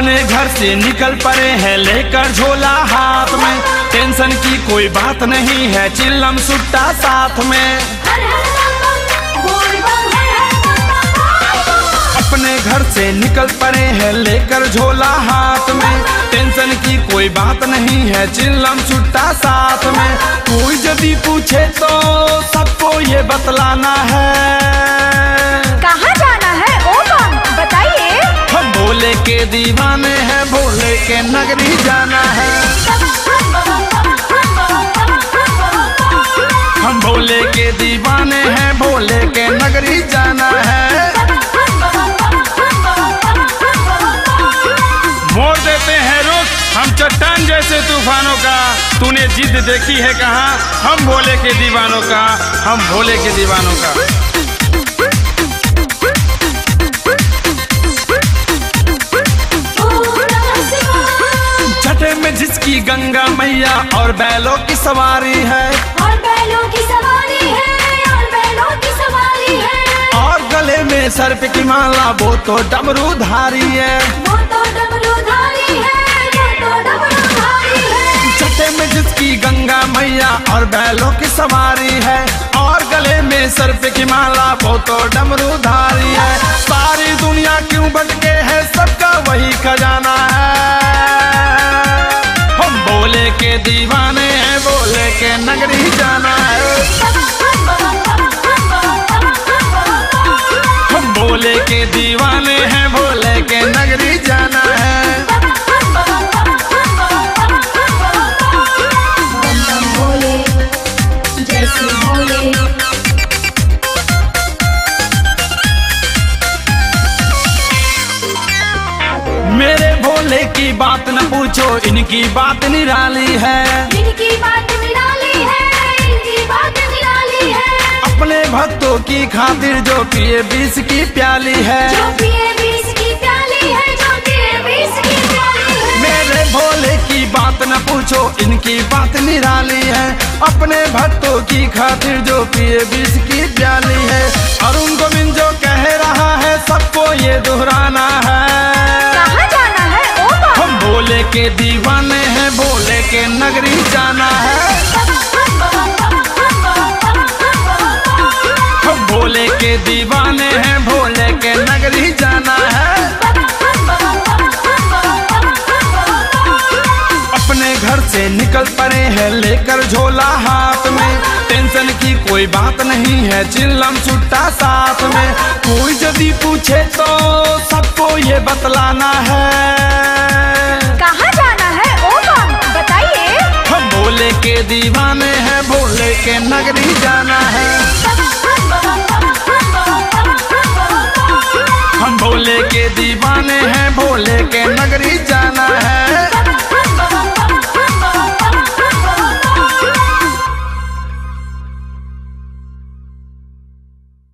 अपने घर से निकल पड़े हैं लेकर झोला हाथ में, टेंशन की कोई बात नहीं है चिल्लम सुट्टा साथ में। अपने घर से निकल पड़े हैं लेकर झोला हाथ में, टेंशन की कोई बात नहीं है चिल्लम सुट्टा साथ में। कोई यदि पूछे तो सबको ये बतलाना है, कहाँ जाना है ओ कौन बताइए। हम भोले के दीवाने हैं, भोले के नगरी जाना है। हम भोले के दीवाने हैं, भोले के नगरी जाना है। मोड़ देते हैं रुख हम चट्टान जैसे तूफानों का, तूने जिद देखी है कहाँ, हम भोले के दीवानों का, हम भोले के दीवानों का। छठे में जिसकी गंगा मैया और बैलों की सवारी है, और बैलों की सवारी है, और बैलों की सवारी है। और गले में सर्प की माला वो तो डमरूधारी है, वो तो डमरूधारी है, वो तो डमरूधारी है। छठे में जिसकी गंगा मैया और बैलों की सवारी है, और गले में सर्प की माला वो तो डमरूधारी है। सारी दुनिया क्यों भटके है सबका वही खजाना है, हम भोले के दीवाने हैं, भोले के नगरी जाना है। हम भोले के दीवाने हैं, भोले के नगरी जाना है। भोले जैसे भोले, मेरे भोले की बात न पूछो, इनकी बात निराली है, इनकी बात निराली है, इनकी बात निराली है। अपने भक्तों की खातिर जो पिए 20 की प्याली है, जो पिए 20 की प्याली है, जो पिए 20 की प्याली है। मेरे भोले की बात न पूछो, इनकी बात निराली है, अपने भक्तों की खातिर जो पिए 20 की प्याली है। अरुण गोविंद जो कह रहा है सबको ये दोहराना है, कहाँ जाना है ओ कौन? हम भोले के दीवाने हैं, भोले के नगरी जाना है। हम भोले के दीवाने हैं, भोले के नगरी जाना है। अपने घर से निकल पड़े हैं लेकर झोला हाथ में, टेंशन की कोई बात नहीं है चिल्लम सुट्टा साथ में। कोई यदि पूछे तो सबको ये बतलाना है, कहाँ जाना है ओ कौन बताइए। हम भोले के दीवाने हैं, भोले के नगरी जाना है। हम भोले के दीवाने हैं, भोले के